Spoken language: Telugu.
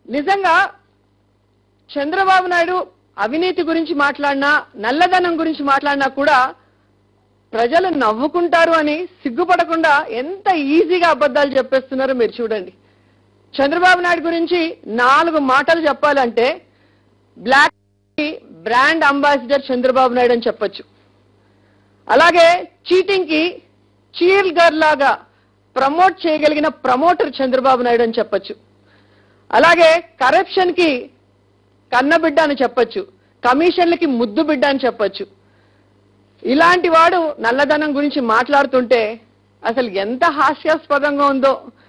నిజంగా చంద్రబాబు నాయుడు అవినీతి గురించి మాట్లాడినా నల్లధనం గురించి మాట్లాడినా కూడా ప్రజలు నవ్వుకుంటారు అని సిగ్గుపడకుండా ఎంత ఈజీగా అబద్ధాలు చెప్పేస్తున్నారో మీరు చూడండి. చంద్రబాబు నాయుడు గురించి 4 మాటలు చెప్పాలంటే black brand ambassador Chandrababu Naidu అని చెప్పొచ్చు. అలాగే చీటింగ్ కి చీల్ గర్ల్ లాగా ప్రమోట్ చేయగలిగిన ప్రమోటర్ చంద్రబాబు నాయుడు అని చెప్పొచ్చు. అలాగే కరప్షన్ కి కన్నబిడ్డ అని చెప్పొచ్చు, కమిషన్లకి ముద్దు బిడ్డ అని చెప్పొచ్చు. ఇలాంటి వాడు నల్లధనం గురించి మాట్లాడుతుంటే అసలు ఎంత హాస్యాస్పదంగా ఉందో